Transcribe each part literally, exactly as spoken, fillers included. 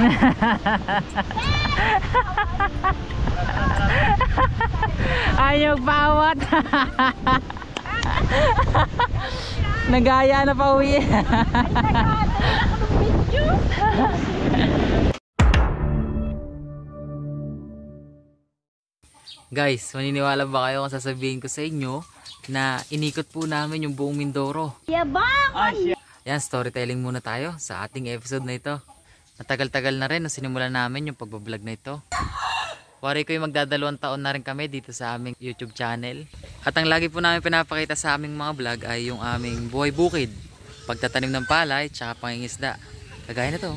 Ayaw bawat. Nagaya na pa uwi. Guys, maniniwala ba kayo kung sasabihin ko sa inyo na inikot po namin yung buong Mindoro? Yabang! Yan, storytelling muna tayo sa ating episode na ito. Matagal-tagal na rin na sinimulan namin yung pagbablog na ito. Wari ko yung magdadalawang taon na rin kami dito sa aming YouTube channel. At ang lagi po namin pinapakita sa aming mga vlog ay yung aming buhay bukid, pagtatanim ng palay, tsaka pangingisda. Kagaya na to.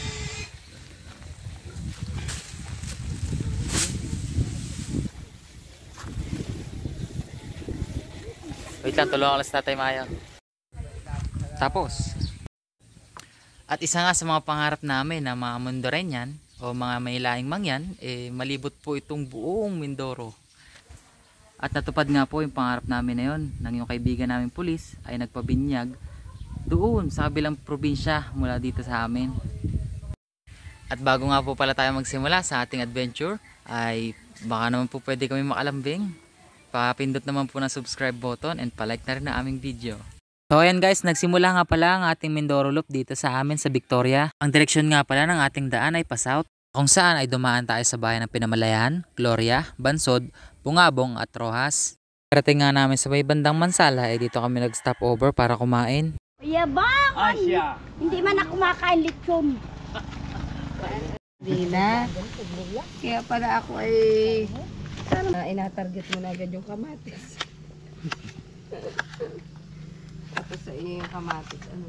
Wait lang, tulungan ko lang sa Tatay Mayang. Tapos, at isa nga sa mga pangarap namin na mga Mondoreñan o mga mailaing mangyan, eh, malibot po itong buong Mindoro. At natupad nga po yung pangarap namin na yun, nang yung kaibigan namin pulis ay nagpabinyag doon sa kabilang probinsya mula dito sa amin. At bago nga po pala tayo magsimula sa ating adventure, ay baka naman po pwede kami makalambing. Papindot naman po ng subscribe button and palike na rin na aming video. So ayan guys, nagsimula nga pala ang ating Mindoro Loop dito sa amin sa Victoria. Ang direksyon nga pala ng ating daan ay pa-south, kung saan ay dumaan tayo sa bayan ng Pinamalayan, Gloria, Bansod, Bungabong at Rojas. Karating nga namin sa may bandang Mansala ay dito kami nag-stop over para kumain. Yabang! Asya! Hindi man ako kumakain lechon. Hindi na. Kaya pala ako ay sana ina-target mo na agad yung kamatis. Tapos sa iyo yung kamatis. Ano?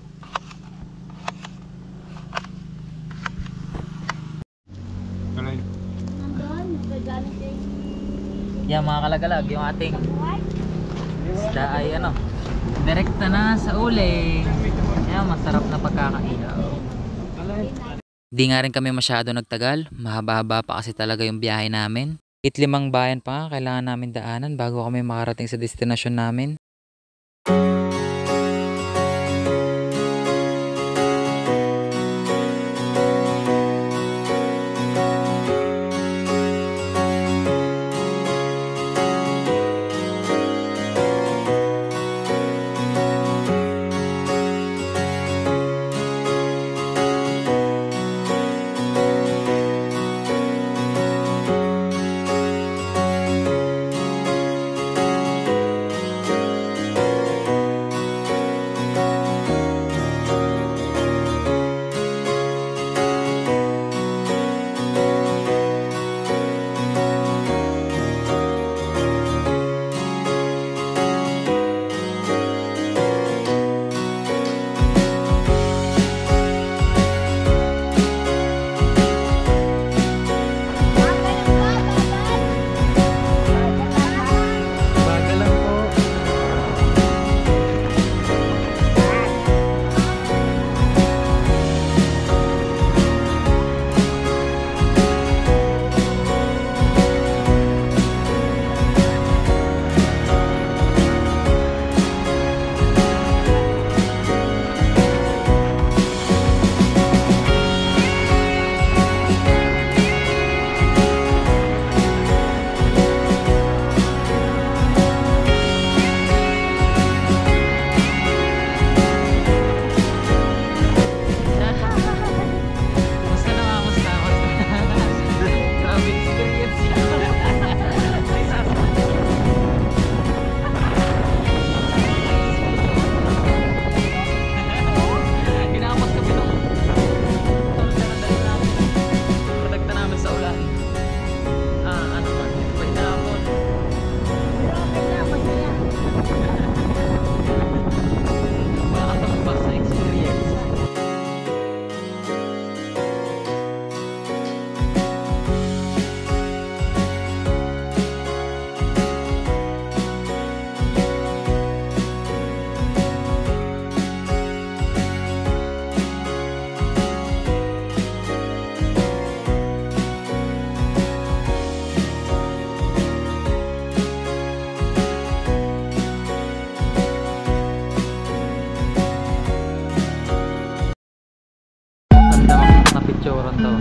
Yan mga kalagalag, yung ating isda ay ano, direkta na sa uling. Yan, masarap na pagkakaihaw. Di nga rin kami masyado nagtagal, mahaba-haba pa kasi talaga yung biyahe namin. Itlimang bayan pa nga kailangan namin daanan bago kami makarating sa destinasyon namin. taon to.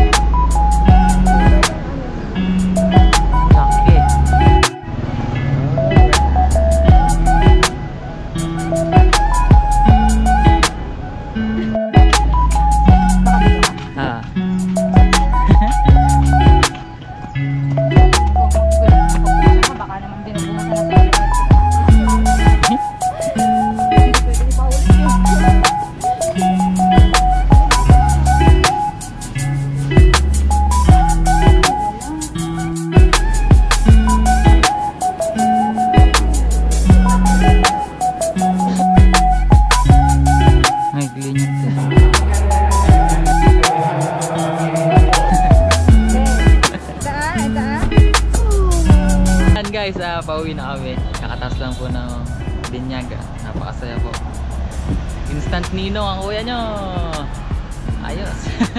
Laki. Ah. Baka naman binubuhasan na Ay, glinyot eh. Yan guys, ah, pauwi na kami. Nakataas lang po ng binyaga. Napakasaya po. Instant ninong ang kuya nyo. Ayos.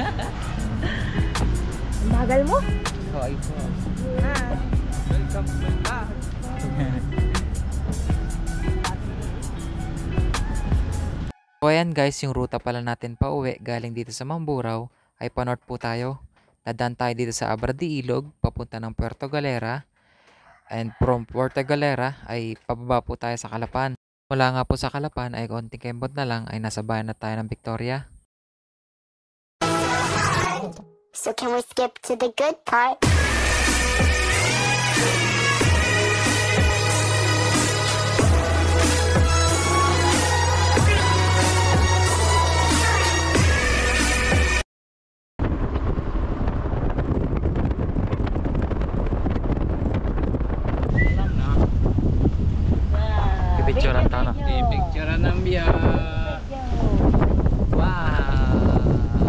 Bagal mo? Okay po. Ah. Welcome back. So ayan guys, yung ruta pala natin pa uwi galing dito sa Mamburao ay pa-north po tayo. Dadaan tayo dito sa Abra de Ilog, papunta ng Puerto Galera. And from Puerto Galera ay pababa po tayo sa Calapan. Mula nga po sa Calapan ay konting kembot na lang ay nasa bayan na tayo ng Victoria. So can we skip to the good part? Pipicturean tayo na. Picture ng biya. Wow!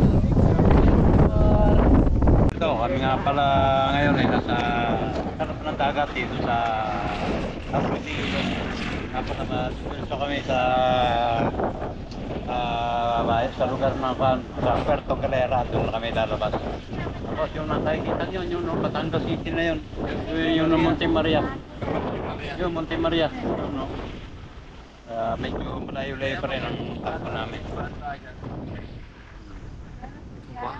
Ito, kami nga pala ngayon ay nasa sarap ng dagat dito sa Abrudillo. Tapos naman, dito kami sa uh, sa lugar ng sa Puerto Galera. Doon kami lalabas. Tapos yung nakikita nyo, yung no, Batangas City na yun. Yung, yung no, Monte Maria. Yung Monte Maria. Yung, no. Uh, medyo malayo-layo pa rin ang takbo namin. Wow!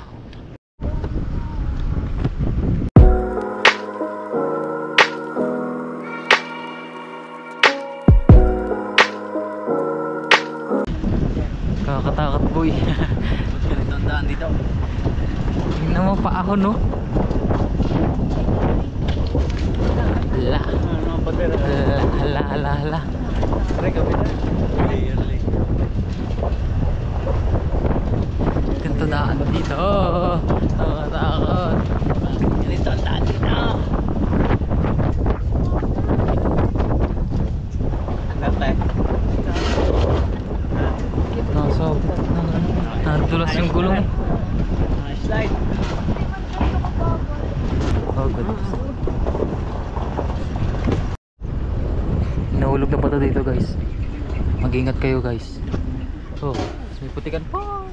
Kakatakot boy. Ganito ang daan dito. Tingnan mo pa ako no. Hala. Ano ang bandera? Hala hala hala. Pre, kami na. Clearly. Ganito daan dito. Oh, nakakatakot. Ganito ang daan dito. Hanggang tayo. Nasa, nadulas yung gulong. Ah, slide. Oh, good. Nahulog na pa to dito guys. Mag-ingat kayo guys. Oh, may putikan pa.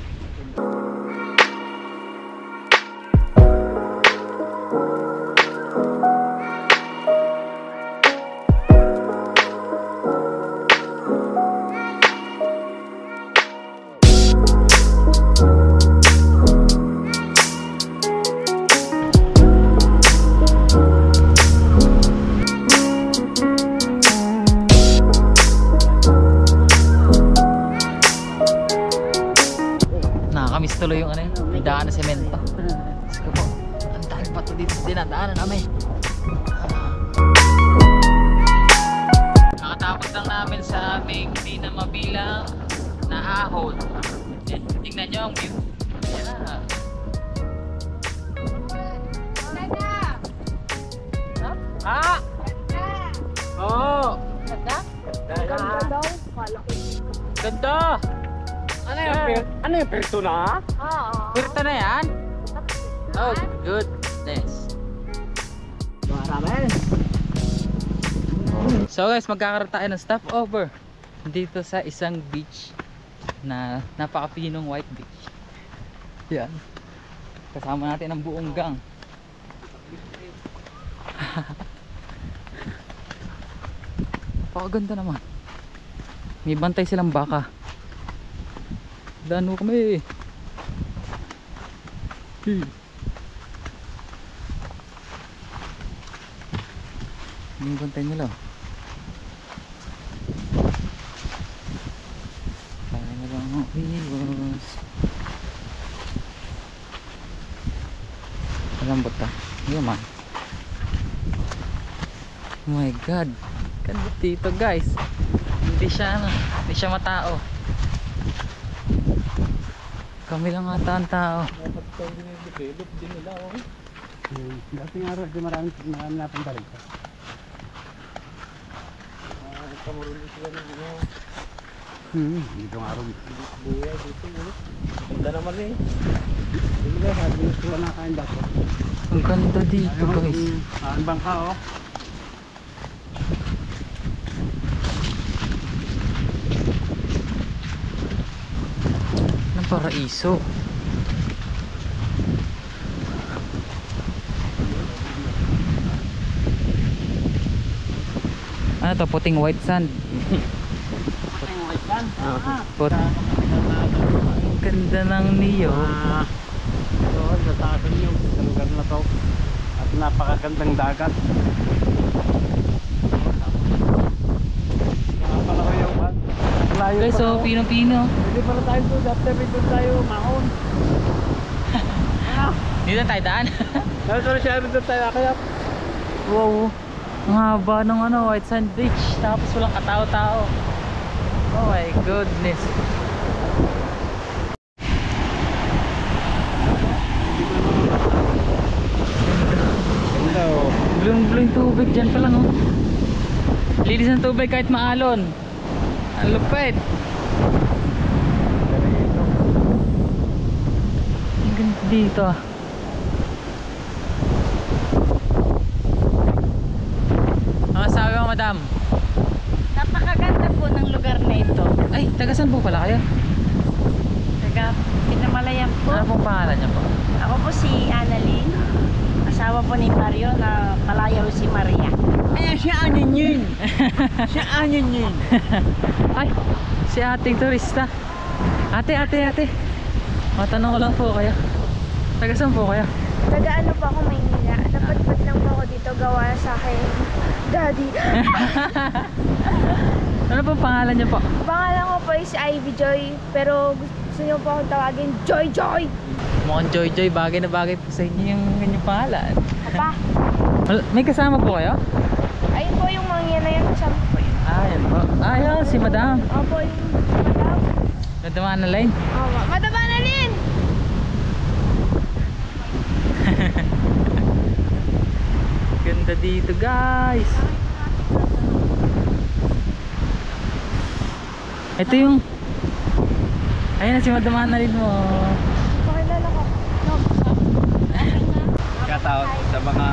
Nakakamiss tuloy yung ano yun, yung daan na semento. Let's go po. Ang dami pa to dito dinadaanan namin. Nakatapos lang namin sa aming di na mabilang na ahon. Tingnan nyo ang view. Yeah. Ah! Oo! Ganda? Ganda daw. Ganda! Ano yung per ano yung persona? Oo. Pirta na yan? Oh, goodness. Marami. So guys, magkakaroon tayo ng stopover dito sa isang beach na napakapinong white beach. Yan. Kasama natin ang buong gang. Pakaganda naman. May bantay silang baka. Dano kami. Yung bantay nila. Kaya na lang ako iwas. Malambot ka. Hindi man. Oh my god. Ganda dito guys. Hindi siya ano. Hindi siya matao. Kami lang ata ang tao. Dapat ito dinidevelop din nila. Dating araw, di marami marami napunta rin. Kamarunong sila ng ano. Hmm, dito nga araw. Buya dito. Ganda naman eh. Hindi ba, sabi nyo sila nakain dito. Ang ganda dito guys. Ang bangka oh. Ang paraiso. Ano to? Puting white sand. Puting white sand? Put ang ganda ng niyo. Ah, doon sa taas nyo sa lugar na to. At napakagandang dagat. Nakapala ko yung pan. Layo Guys, pa so ako. pino-pino. Pwede pala tayo doon. After may doon tayo mahon. Dito tayo daan. Dahil sorry siya doon tayo akayap. Wow. Ang haba ng ano, white sand beach. Tapos walang katao-tao. Oh my goodness. Ganda oh. Blue-blue yung tubig dyan pa lang oh. Linis ng tubig kahit maalon. Ang lupit. Ang ganda dito ah. Ang sabi mo madam? Napakaganda po ng lugar na ito. Ay, taga saan po pala kayo? Taga Pinamalayan po. Ano pong pangalan niya po? Ako po si Annalyn. Asawa po ni Mario na palayaw si Maria. Ay, siya anin yun. Siya anin yun. Ay, si ating turista. Ate, ate, ate. Matanong ko lang po kayo. Taga saan po kayo? Taga ano pa ako Maynila. Napadpad lang po ako dito gawa sa akin. Daddy. Ano pong pangalan niyo po? Pangalan ko po is Ivy Joy. Pero gusto niyo po akong tawagin Joy Joy. Mukhang Joy Joy, bagay na bagay po sa inyo yung kanyang pangalan. Papa. Mal- May kasama po kayo? Ayun po yung mga yan na yan. Kasama po yun. Ah, yan po. Ah, yan, si madam. Opo yung madam. Nadamaan na line. Opo. Madama na rin. Ganda dito guys. Ito yung ayun na si madam Annalyn mo. Pakilala ko. No. Shoutout sa mga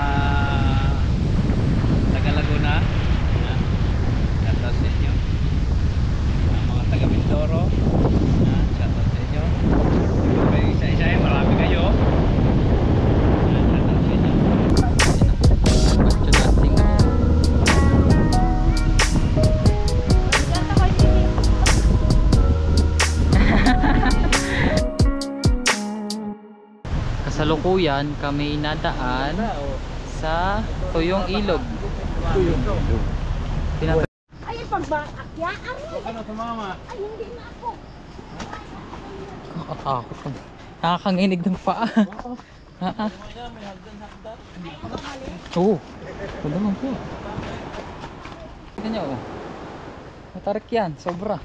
taga Laguna. Yan. Shoutout sa inyo. Ang mga taga Mindoro. Yan. Shoutout sa inyo. May isa-isa eh, marami kayo. Yan. Shoutout sa inyo. Ganda ko Jimmy. Kasalukuyan kami nadaan sa Tuyong Ilog. Pinap- Ay, pagbaakyaan. Ano sa mama? Ay, hindi na ako. Nakakatakot ka. Nakakanginig ng paa. Ah, ah. Oo. Ito naman po. Tignan niyo oh. Matarik yan, sobra.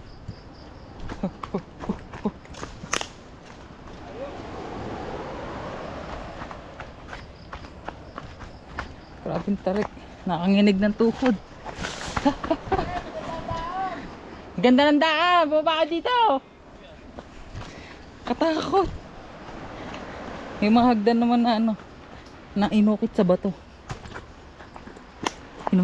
Grabing tarik. Nakanginig ng tuhod. Ganda ng daan. Baba ka dito. Katakot. May mga hagdan naman na ano, na inukit sa bato. Ino.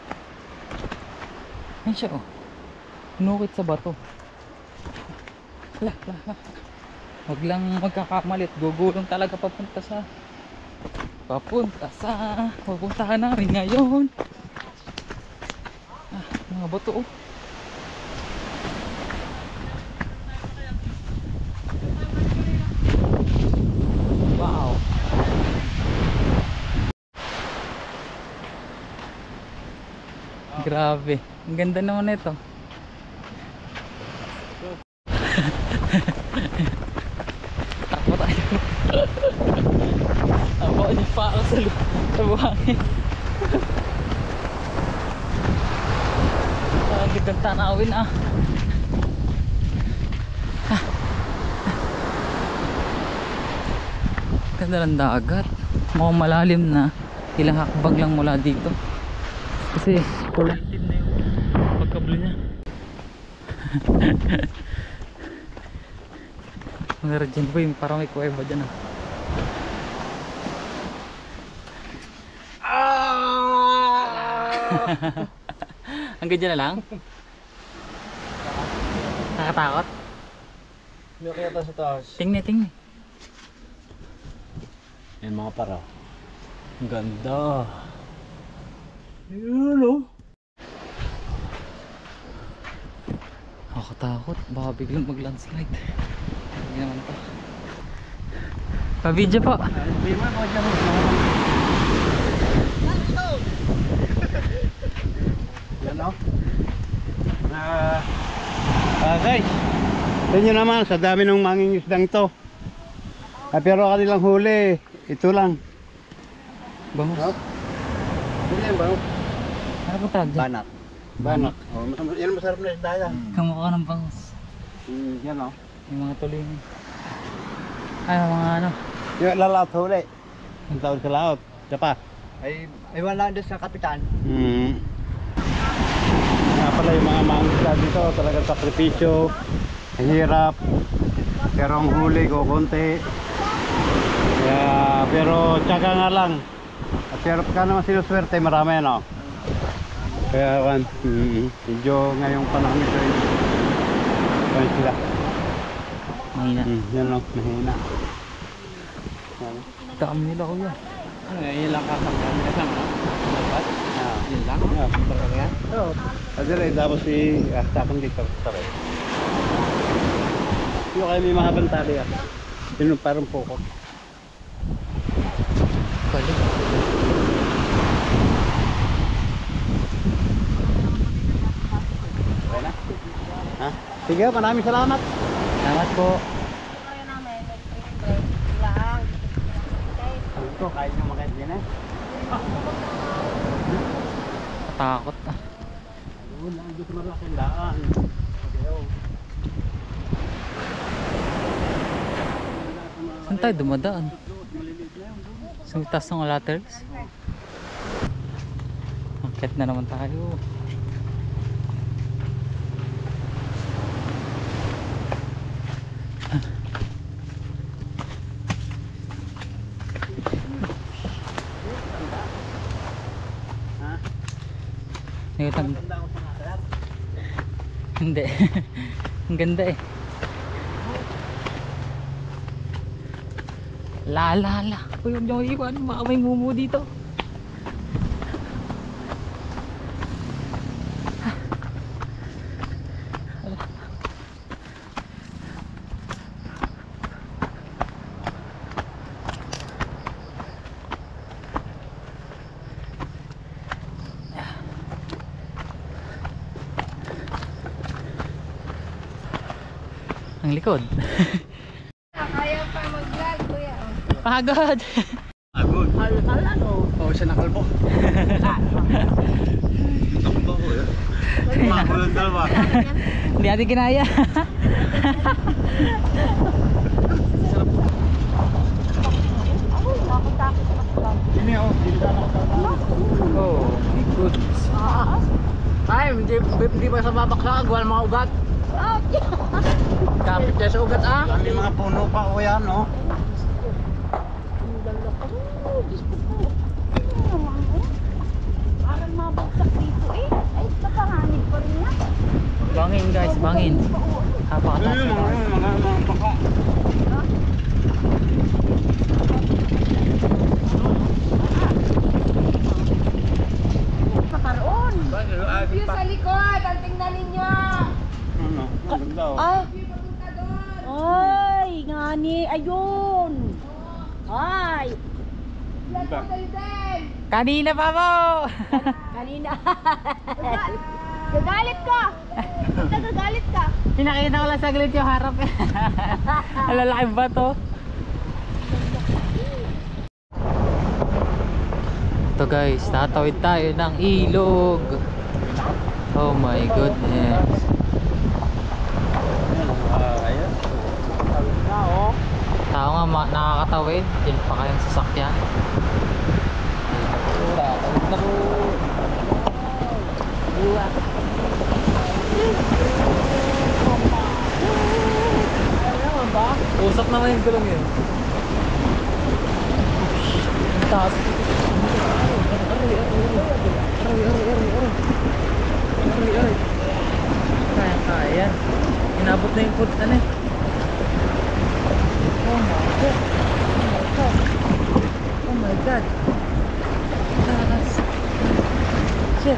Ayan siya oh. Inukit sa bato. Hala, hala, hala. Huwag lang magkakamali at gugulong talaga papunta sa papunta sa pupuntahan namin ngayon. Ah, mga bato oh. Wow. Grabe. Ang ganda naman ito. Takbo tayo. Takbo niya pa ako sa, sa buhangin. Ang gandang tanawin ah. Ganda ng dagat. Mukhang malalim na. Ilang hakbag lang mula dito. Kasi kulay itim na yung pagkablo niya. Meron dyan po yung parang may kuweba dyan ah. Hanggang dyan na lang? Nakakatakot? Hindi kaya ito sa taas. Tingnan, tingnan. Yan mga para. Ang ganda. Yun o. Nakakatakot. Baka biglang mag-landslide. Hindi naman pa. Pa-video po. Hindi mo ako dyan. Yan o. Ah, ah, guys. Tignan nyo naman sa dami ng mangingisdang to. Ah, pero kanilang huli. Ito lang. Bangus. Hindi yan bangus. Ano po tawag dyan? Banak. Banak. Oh, mas- yan masarap na isda yan. Kamukha ng bangus. Mm, yan o. Yung mga tuloy. Ay, mga ano. Yung lalaot huli. Ang tawag sa laot. Siya pa. Ay, ay wala doon sa kapitan. Hmm. Nga pala yung mga mangisda dito, talagang sakripisyo, hirap, pero ang huli ko konti. Kaya, pero tsaga nga lang. At pero pagka naman sinuswerte, marami ano. Kaya kan, mm, medyo ngayong panahon ito yung pan sila. Mahina. Hmm, yan lang, mahina. Yan. Dami nila kuya. Ano, yun lang kakagyan nila sa mga dapat? Yun lang? Oo, kakagyan? Oo. Kasi rin, tapos si, ah, tapang dito sa tabi. Yung kayo may mahabang tali ah. Yun parang pokok. Balik. Okay na? Ha? Sige, maraming salamat. Salamat po. Ito, kain yung makait din eh. Takot ah. Ayun, nandito sa malaking daan. Saan tayo dumadaan? Sa taas ng ladders? Akit na naman tayo. Ang Hindi. Ang ganda eh. La la la. Uy, huwag niyo iwan. Baka may mumu dito. Ang likod. Kaya pa mag-vlog, kuya. Pagod. Agod. Halkal ano? Oo, siya nakalbo. Nakalbo ko yun. Makulong dalawa. Hindi natin kinaya. Sini oh, hindi ka nakatawag. Oh, my goodness. Ay, hindi, hindi ba sa babaksakan? Gawa ng mga ugat. Kapit tayo sa ugat ah. May mga puno pa o yan, no? Parang mabagsak dito eh. Ay, napanganib pa rin yan. Bangin guys, bangin. Napakataas Ayun, na mga, tayo. mga, mga baka. Nakaroon. View sa likod. Ang tingnan ninyo. Ano, maganda oh. Ah. Ay, ngani. Ayun. Ay. Diba? Kayo din. Kanina pa po! Kanina. Gagalit ka! Nagagalit ka! Pinakita ko lang saglit yung harap eh. Alalaki ba to? Ito guys, tatawid tayo ng ilog. Oh my goodness. Ayun. Tawid na oh. Tao nga ma- nakakatawid. Diyan pa kayong sasakyan. Tawid na po. Usap naman yung gulong yun. Ang taas. Kaya kaya. Inabot na yung food na eh. Oh my god. Oh my god. Taas. Shit.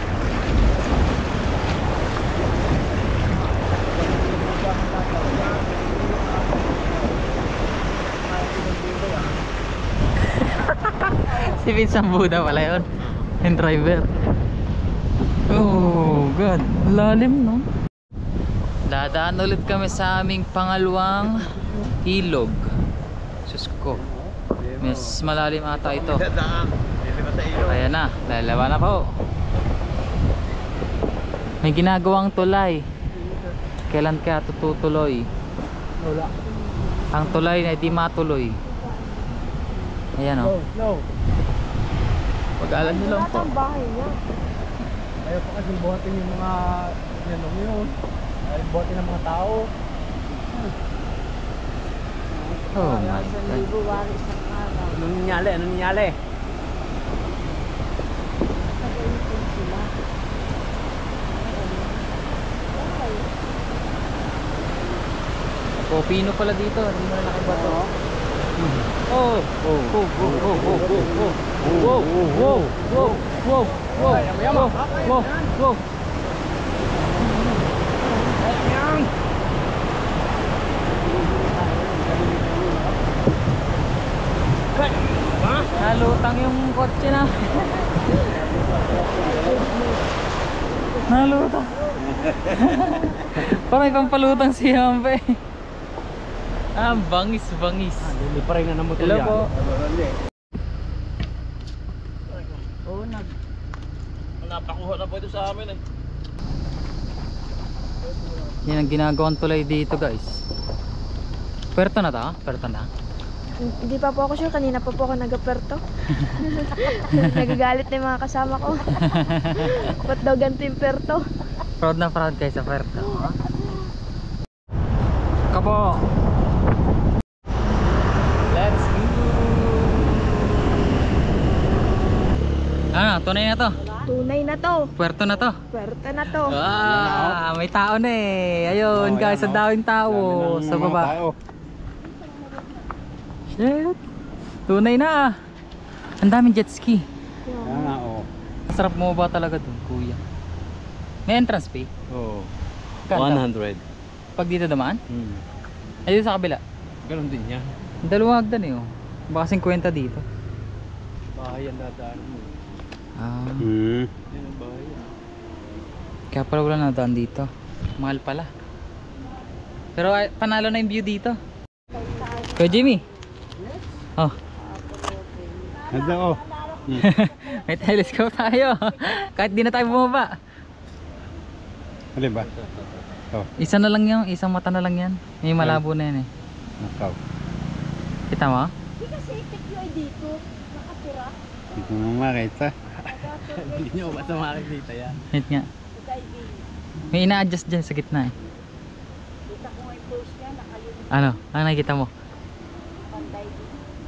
Si Vincent Buda pala yun. Yung driver. Oh god. Lalim no. Dadaan ulit kami sa aming pangalawang ilog. Sus ko. Mas malalim ata ito. Ayan na. Lalawa na po. May ginagawang tulay. Kailan kaya tutuloy? Wala. Ang tulay na di matuloy. Ayan o. No. Pag-alam nyo lang po. Ang bahay niya. Ayaw pa kasi buhatin yung mga yan yun. Ayaw buhatin ng mga tao. Oh my god. Ano nangyali? Ano nangyali? Popino pala dito. Hindi mo na nakibato. Oh, oh, oh, oh, oh, oh, oh, oh, oh, oh, oh, oh, oh, Yama, oh, oh. Nalutang yung kotse na. Nalutang. Parang ipampalutang si Hampe. Ah, bangis, bangis. Hindi pa rin na namotor Hello yan. po. Oo, nag... Napakuha na po ito sa amin eh. Yan ang ginagawang tulay dito guys. Puerto na to? Puerto na? Hindi pa po ako sure. Kanina pa po ako nag-aperto. Nagagalit na yung mga kasama ko. Ba't daw ganito yung perto? Proud na proud kayo sa Puerto. Kapo! Let's go! Ano, tunay na to? Tunay na to. Puerto na to? Puerto na to. Ah, may tao na eh. Ayun guys, ang daming tao sa baba. Shit. Tunay na ah. Ang daming jet ski. Yan nga oh. Masarap mo ba talaga dun, kuya? May entrance fee? Oo. Kano? one hundred. Pag dito naman? Hmm. Ay dito sa kabila. Ganon din yan. Dalawang hagdan eh oh. Baka fifty dito. Bahay ang dadaan mo. Ah, Hmm. Yan ang bahay yan. kaya pala wala nadaan dito. Mahal pala. Pero ay, panalo na yung view dito. Kuya Jimmy. Oh, Ganda oh. Hmm. may telescope tayo. Kahit di na tayo bumaba. Alin ba? Oh, Isa na lang yung, isang mata na lang yan. May malabo na yan eh. nakaw. Kita mo? Hindi kasi tikyo ay dito. Nakatira. Hindi ko makita. Hindi nyo ba ito makikita yan? Hit nga. May ina-adjust dyan sa gitna eh. Kita ko nga yung post niya, nakalimutan Ano? Ano nakikita mo? pantay dito.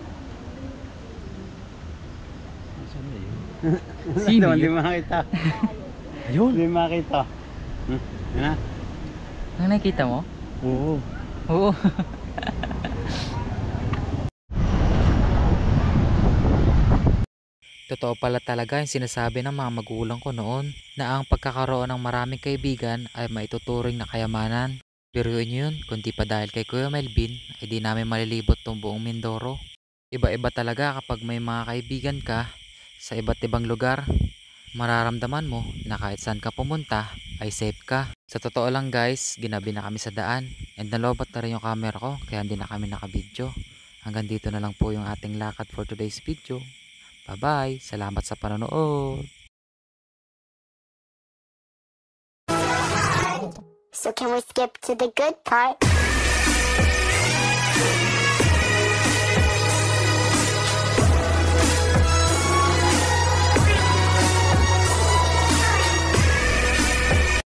Saan na yun? Sino Hindi yun? makita. Ayun. Hindi makita. Hmm. Yan na. Ano nakikita mo? Oo. Oo. Totoo pala talaga yung sinasabi ng mga magulang ko noon na ang pagkakaroon ng maraming kaibigan ay maituturing na kayamanan. Biruin nyo yun, kundi pa dahil kay Kuya Melvin ay di namin malilibot tong buong Mindoro. Iba-iba talaga kapag may mga kaibigan ka sa iba't ibang lugar, mararamdaman mo na kahit saan ka pumunta ay safe ka. Sa totoo lang guys, ginabi na kami sa daan and nalobat na rin yung camera ko kaya hindi na kami nakabidyo. Hanggang dito na lang po yung ating lakad for today's video. Bye bye, salamat sa panonood. So can we skip to the good part?